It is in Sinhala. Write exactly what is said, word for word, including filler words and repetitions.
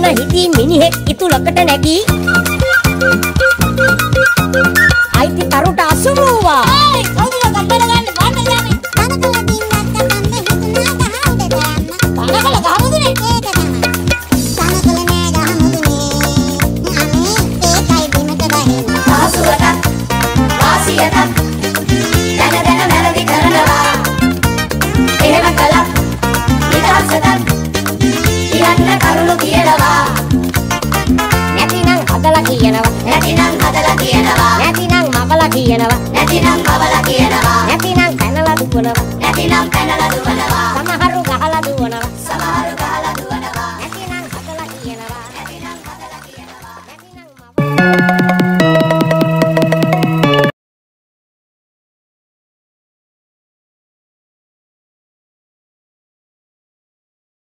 හිටි මිනිහෙක් ඉතුලකට නැගී අයිති තරුට අසුරුවා. ඒ කවුද ගබ්බර ගන්න පාට යන්නේ? තනකල දින්නත් ගන්න හිතුනා ගහමුද දාන්න. තනකල ගහමුදුනේ ඒක තමයි. තනකල නෑ ගහමුදුනේ. අනේ ඒකයි බිමට බහින්න. ආසුවට වාසියට දැන දැන වැරදි කරනවා. එහෙම කළා නිදහසට කියන්න කරුණු කියනවා. නැතිනම් හදලා කියනවා. නැතිනම් හදලා කියනවා. නැතිනම් මවලා කියනවා. නැතිනම් මවලා කියනවා. නැතිනම් පැනලා දුවනවා. නැතිනම් පැනලා දුවනවා.